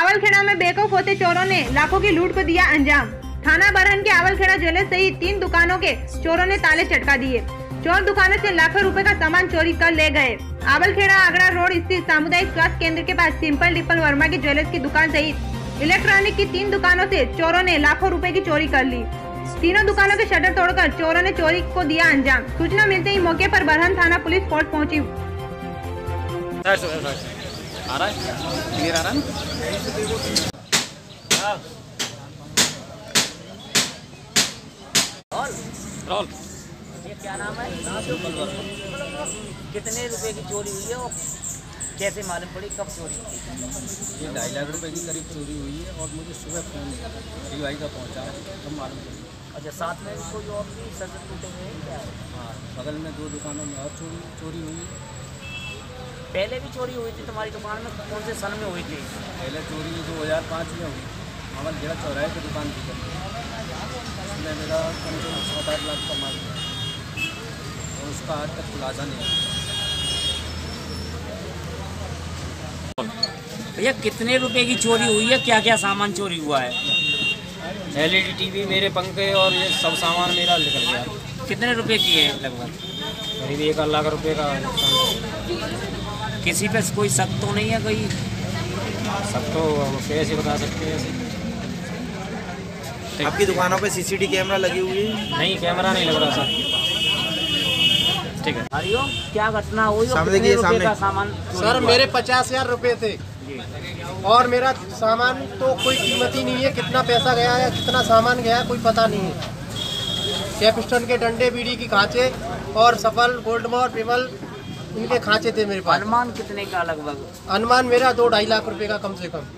आवलखेड़ा में बेवकूफ होते चोरों ने लाखों की लूट को दिया अंजाम। थाना बरहन के आवलखेड़ा ज्वेलर्स सहित 3 दुकानों के चोरों ने ताले चटका दिए। चोर दुकानों से लाखों रुपए का सामान चोरी कर ले गए। आवलखेड़ा आगरा रोड स्थित सामुदायिक स्वास्थ्य केंद्र के पास सिंपल डिपल वर्मा की ज्वेलर्स की दुकान सहित इलेक्ट्रॉनिक की 3 दुकानों से चोरों ने लाखों रुपए की चोरी कर ली। तीनों दुकानों के शटर तोड़कर चोरों ने चोरी को दिया अंजाम। सूचना मिलते ही मौके पर बरहन थाना पुलिस फोर्स पहुंची। ये क्या नाम है? कितने रुपए की चोरी हुई है और कैसे मालूम पड़ी, कब चोरी हुई? ये 2.5 लाख रुपए की करीब चोरी हुई है और मुझे सुबह फोन मेरी भाई का पहुंचा तब मालूम पड़ी। अच्छा, साथ में कोई और भी सजन टूटे हुए हैं क्या? हाँ, बगल में 2 दुकानों में और चोरी हुई है। पहले भी चोरी हुई थी तुम्हारी दुकान में? कौन से सन में हुई थी? पहले चोरी 2005 में हुई, हमारे जेड़ा चौराहे की दुकान थी, उसमें मेरा कम से कम 7-8 लाख का माल था और उसका आज तक खुलासा नहीं है। भैया कितने रुपए की चोरी हुई है, क्या क्या सामान चोरी हुआ है? LED TV, मेरे पंखे और ये सब सामान मेरा निकल गया। कितने रुपए की है लगभग? करीब 1 लाख रुपए का नुकसान। किसी पे कोई शक तो नहीं है? कोई सब तो कैसे बता सकते हैं ऐसे? आपकी दुकानों पे CCTV कैमरा लगी हुई है? नहीं, कैमरा नहीं लग रहा सर। ठीक है। हरिओम, क्या घटना हुई? सामने कितने रुपए सामने का सामान सर मेरे 50,000 रुपये थे और मेरा सामान तो कोई कीमत ही नहीं है। कितना पैसा गया है, कितना सामान गया है, कोई पता नहीं है। कैपिस्टन के डंडे, बीड़ी की खांचे और सफल, गोल्डमोर, विमल, इनके खांचे थे मेरे पास। अनुमान कितने का लगभग? अनुमान मेरा 2-2.5 लाख रुपए का कम से कम।